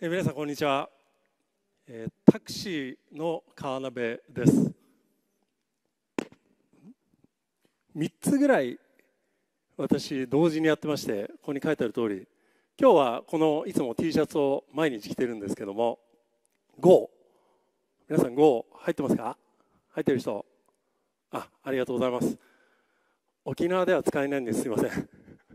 皆さんこんにちは。タクシーの川辺です。3つぐらい私同時にやってまして、ここに書いてある通り、今日はこのいつも T シャツを毎日着てるんですけども、GO、 皆さん GO 入ってますか？入ってる人、ありがとうございます。沖縄では使えないんです、すいません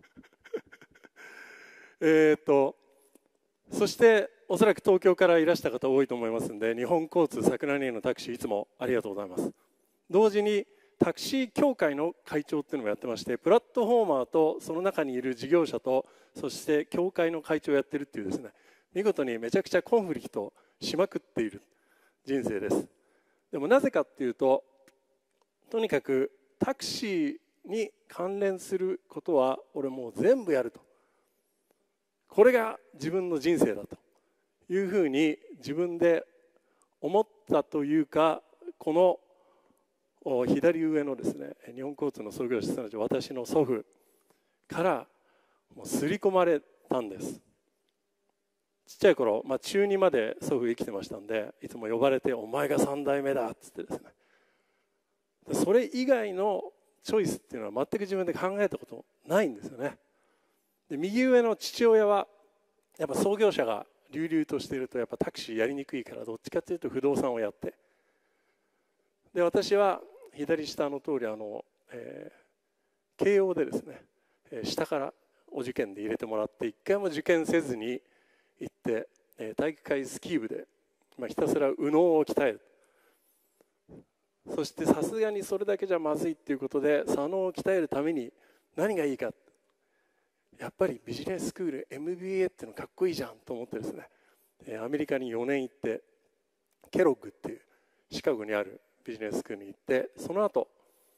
そしておそらく東京からいらした方多いと思いますので、日本交通桜根のタクシーいつもありがとうございます。同時にタクシー協会の会長っていうのもやってまして、プラットフォーマーとその中にいる事業者と、そして協会の会長をやってるっていうですね、見事にめちゃくちゃコンフリクトしまくっている人生です。でもなぜかっていうと、とにかくタクシーに関連することは俺もう全部やると、これが自分の人生だというふうに自分で思ったというか、この左上のですね、日本交通の創業者、すなわち私の祖父からもう刷り込まれたんです。ちっちゃい頃、中2まで祖父生きてましたんで、いつも呼ばれてお前が3代目だっつってですね、それ以外のチョイスっていうのは全く自分で考えたことないんですよね。で、右上の父親はやっぱ創業者が隆々としているとやっぱタクシーやりにくいから、どっちかというと不動産をやって、で私は左下の通り慶応でですね、下からお受験で入れてもらって、一回も受験せずに行って、体育会スキー部で、ひたすら右脳を鍛える。そしてさすがにそれだけじゃまずいっていうことで、左脳を鍛えるために何がいいか、やっぱりビジネススクール MBA っていうのかっこいいじゃんと思ってですね、アメリカに4年行って、ケロッグっていうシカゴにあるビジネススクールに行って、その後、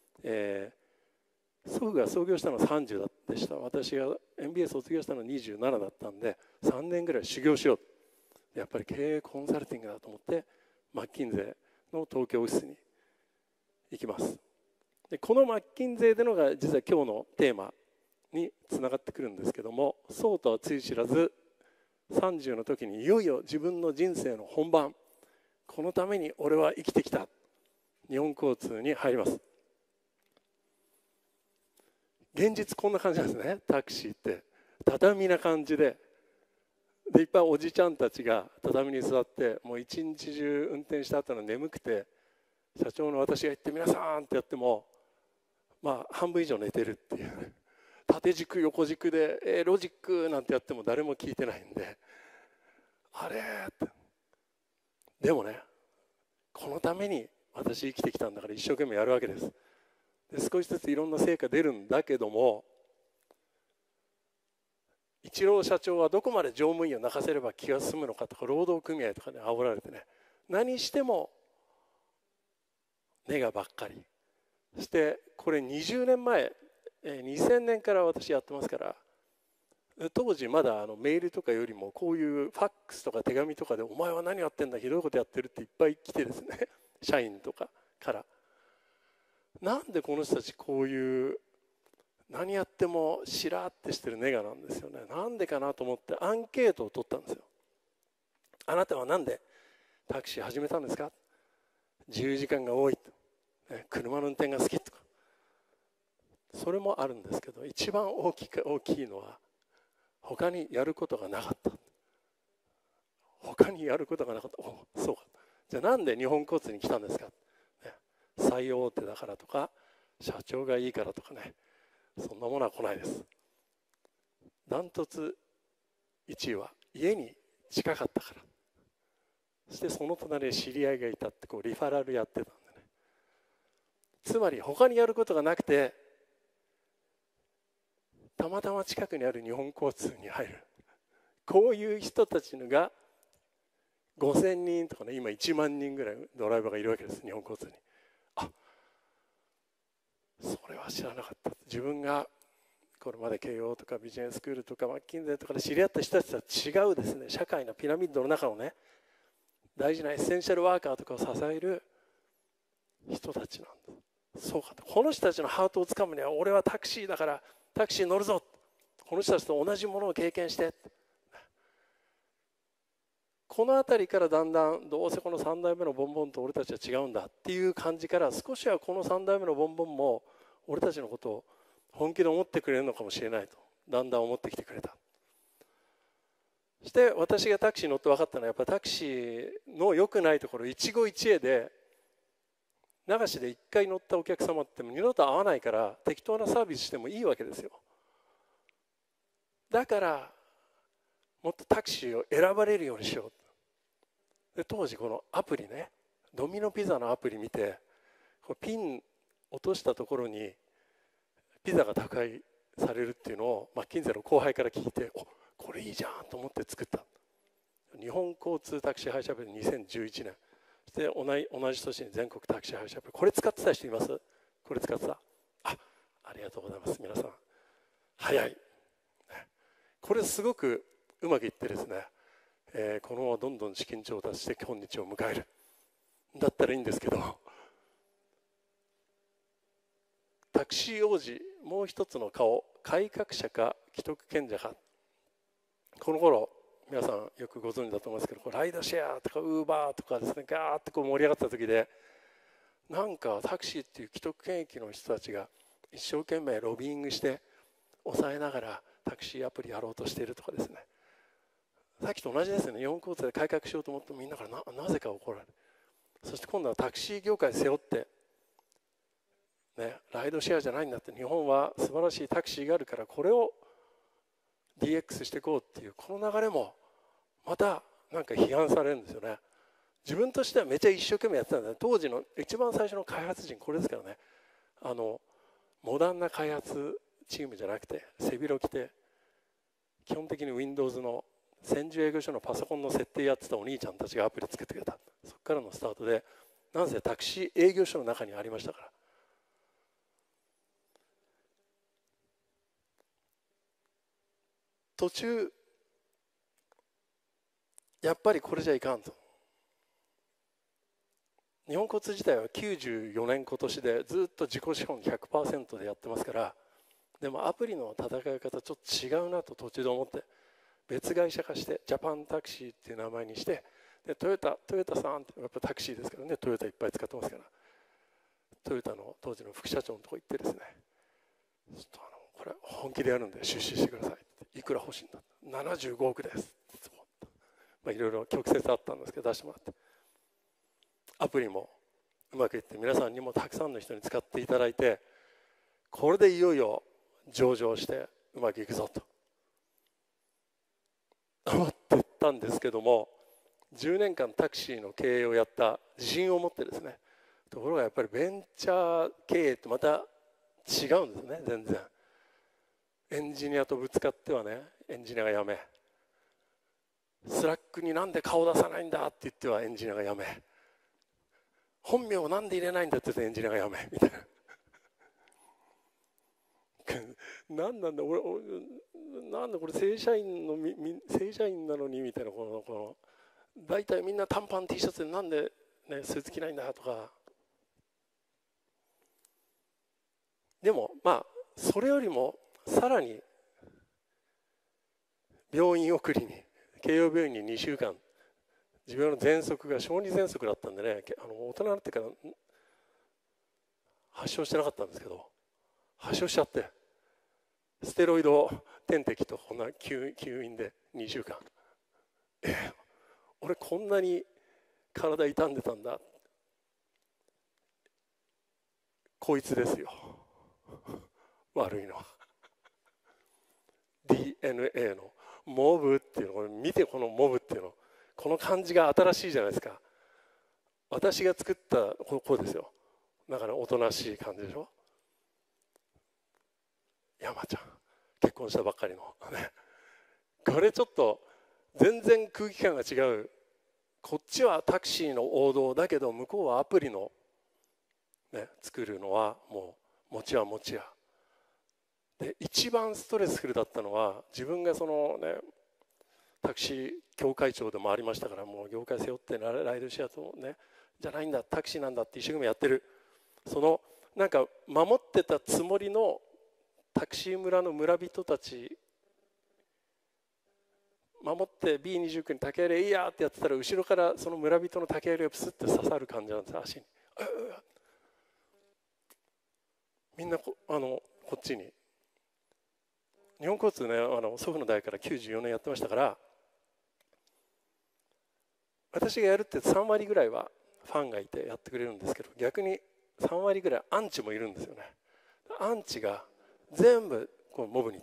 祖父が創業したのは30でした。私が MBA 卒業したのは27だったんで、3年ぐらい修行しよう、やっぱり経営コンサルティングだと思ってマッキンゼーの東京オフィスに行きます。でこのマッキンゼーでのが実は今日のテーマにつながってくるんですけども、そうとはつゆ知らず30の時にいよいよ自分の人生の本番、このために俺は生きてきた、日本交通に入ります。現実こんな感じなんですね。タクシーって畳な感じで、いっぱいおじちゃんたちが畳に座って、もう一日中運転した後の眠くて、社長の私が言って皆さんってやっても半分以上寝てるっていう、縦軸横軸でロジックなんてやっても誰も聞いてないんで、あれって。でもね、このために私生きてきたんだから一生懸命やるわけです。で少しずついろんな成果出るんだけども、一郎社長はどこまで乗務員を泣かせれば気が済むのかとか、労働組合とかで煽られてね、何してもネガばっかり。そしてこれ20年前、2000年から私やってますから、当時まだメールとかよりもこういうファックスとか手紙とかで、お前は何やってんだ、ひどいことやってるっていっぱい来てですね、社員とかから、なんでこの人たちこういう何やってもしらってしてるネガなんですよね。なんでかなと思ってアンケートを取ったんですよ。あなたはなんでタクシー始めたんですか？自由時間が多いと、車の運転が好きとか、それもあるんですけど、一番大きいのは他にやることがなかった。他にやることがなかった。そうか、じゃあなんで日本交通に来たんですか？最大手だからとか、社長がいいからとかね、そんなものは来ないです。ダントツ1位は家に近かったから。そしてその隣に知り合いがいたって、こうリファラルやってたんでね。つまり他にやることがなくて、たまたま近くにある日本交通に入る、こういう人たちのが5000人とかね、今1万人ぐらいドライバーがいるわけです、日本交通に。それは知らなかった。自分がこれまで慶応とかビジネススクールとかマッキンゼーとかで知り合った人たちとは違うですね、社会のピラミッドの中のね、大事なエッセンシャルワーカーとかを支える人たちなんだ。そうかと、この人たちのハートをつかむには、俺はタクシーだからタクシー乗るぞ、この人たちと同じものを経験して、 この辺りからだんだんどうせこの3代目のボンボンと俺たちは違うんだっていう感じから、少しはこの3代目のボンボンも俺たちのことを本気で思ってくれるのかもしれないとだんだん思ってきてくれた。そして私がタクシーに乗って分かったのは、やっぱりタクシーの良くないところ、一期一会で流しで1回乗ったお客様っても二度と会わないから、適当なサービスしてもいいわけですよ。だからもっとタクシーを選ばれるようにしよう。で当時このアプリね、ドミノピザのアプリ見て、これピン落としたところにピザが宅配されるっていうのをマッキンゼーの後輩から聞いて、お、これいいじゃんと思って作った。日本交通タクシー配車アプリ2011年、そして同じ年に全国タクシー配車アプリ、これ使ってた人います？これ使ってた？ありがとうございます。皆さん早い。これすごくうまくいってですね、このままどんどん資金調達して今日を迎えるだったらいいんですけど、タクシー王子もう一つの顔、改革者か既得権者か。この頃皆さんよくご存知だと思いますけど、ライドシェアとかウーバーとかですね、ガーッとこう盛り上がった時で、なんかタクシーっていう既得権益の人たちが一生懸命ロビーイングして抑えながらタクシーアプリやろうとしているとかですね、さっきと同じですよね。日本交通で改革しようと思ってもみんなからなぜか怒られる。そして今度はタクシー業界背負ってね、ライドシェアじゃないんだって、日本は素晴らしいタクシーがあるからこれを DX していこうっていうこの流れもまたなんか批判されるんですよね。自分としてはめちゃ一生懸命やってたんだ。当時の一番最初の開発陣これですからね。モダンな開発チームじゃなくて背広着て、基本的に Windows の専従営業所のパソコンの設定やってたお兄ちゃんたちがアプリ作ってくれた。そこからのスタートで、なんせタクシー営業所の中にありましたから。途中やっぱりこれじゃいかんと。日本交通自体は94年今年でずっと自己資本 100% でやってますから、でもアプリの戦い方ちょっと違うなと途中で思って、別会社化してジャパンタクシーっていう名前にして、でトヨタさんってやっぱタクシーですからね、トヨタいっぱい使ってますから、トヨタの当時の副社長のとこ行ってですね、ちょっとこれ本気でやるんで出資してください、いくら欲しいんだ、75億です、いろいろ曲折あったんですけど出してもらって、アプリもうまくいって皆さんにもたくさんの人に使っていただいて、これでいよいよ上場してうまくいくぞと思ってたんですけども、10年間タクシーの経営をやった自信を持ってですね、ところがやっぱりベンチャー経営ってまた違うんですね。全然エンジニアとぶつかってはね、エンジニアが辞め、スラックになんで顔出さないんだって言ってはエンジニアが辞め、本名をなんで入れないんだって言ってエンジニアが辞めみたいな何なんだ俺、なんでこれ正社員なのにみたいな、この大体みんな短パン T シャツでなんで、ね、スーツ着ないんだとか。でもそれよりもさらに病院送りに、慶応病院に2週間、自分の喘息が小児喘息だったんでね、大人になってから発症してなかったんですけど、発症しちゃって、ステロイド点滴とこんな吸引で2週間、俺こんなに体傷んでたんだ、こいつですよ悪いのはDNA のモブっていうのを見て、このモブっていうの、この漢字が新しいじゃないですか。私が作ったこうですよ。だからおとなしい感じでしょ。山ちゃん結婚したばっかりのね、これちょっと全然空気感が違う。こっちはタクシーの王道だけど、向こうはアプリの、ね、作るのはもう持ち屋で、一番ストレスフルだったのは、自分がそのねタクシー協会長でもありましたから、もう業界背負ってライドシェアとねじゃないんだ、タクシーなんだって一生懸命やってる、そのなんか守ってたつもりのタクシー村の村人たち守って B29 に竹槍いいやってやってたら、後ろからその村人の竹槍がプスッて刺さる感じなんですよ、足に。みんなこっちに。日本交通ね、祖父の代から94年やってましたから、私がやるって3割ぐらいはファンがいてやってくれるんですけど、逆に3割ぐらいアンチもいるんですよね。アンチが全部こうモブに行った。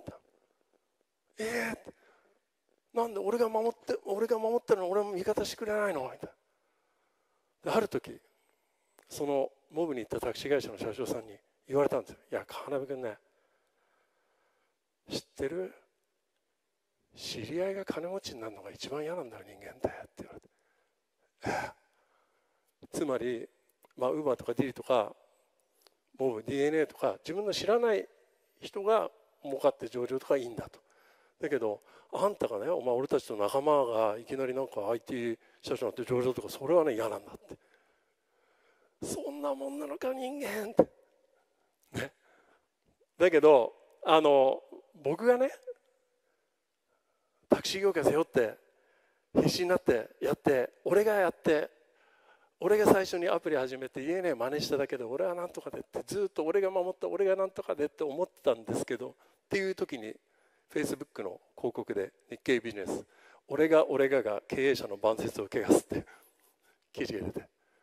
なんで俺が守ってるのに俺も味方してくれないのみたいな。である時そのモブに行ったタクシー会社の社長さんに言われたんですよ。いや川辺君ね、知ってる？知り合いが金持ちになるのが一番嫌なんだよ人間って言われて。つまりウーバーとかディリとかモブ DNA とか自分の知らない人が儲かって上場とかいいんだと。だけどあんたがね、俺たちと仲間がいきなりなんか IT 社長になって上場とか、それはね嫌なんだって。そんなもんなのか人間ってね。だけど僕がねタクシー業界背負って必死になってやって、俺が最初にアプリ始めて DNA 真似しただけで俺はなんとかでってずっと俺が守った俺がなんとかでって思ってたんですけど、っていう時にフェイスブックの広告で日経ビジネス俺がが経営者の晩節を汚すって記事が出て、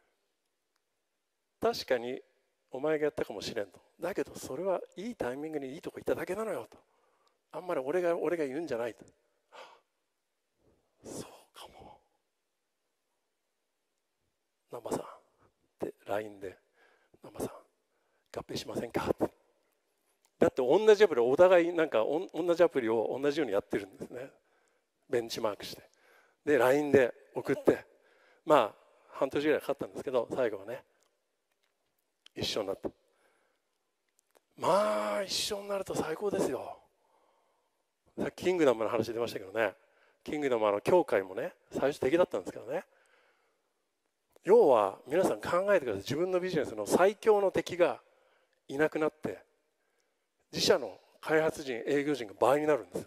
確かにお前がやったかもしれんと。だけどそれはいいタイミングにいいとこ行っただけなのよと。あんまり俺が言うんじゃないと。そうかも。南波さんって LINE で南波さん合併しませんかって。だって同じアプリお互いなんか同じアプリを同じようにやってるんですね。ベンチマークしてで LINE で送って半年ぐらいかかったんですけど、最後はね一緒になった。一緒になると最高ですよ。さっきキングダムの話出ましたけどね、キングダム教会もね最初敵だったんですけどね、要は皆さん考えてください。自分のビジネスの最強の敵がいなくなって自社の開発陣営業陣が倍になるんですよ。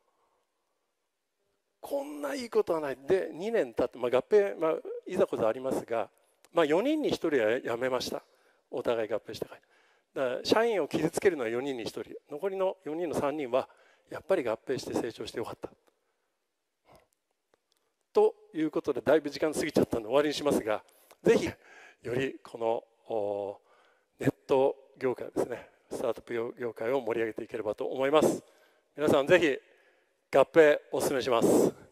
こんないいことはない。で2年経って、合併、いざこざありますが、4人に1人は辞めました。お互い合併したから。だから社員を傷つけるのは4人に1人、残りの4人の3人はやっぱり合併して成長してよかったということで、だいぶ時間過ぎちゃったので終わりにしますが、ぜひよりこのネット業界ですね、スタートアップ業界を盛り上げていければと思います。皆さんぜひ合併お勧めします。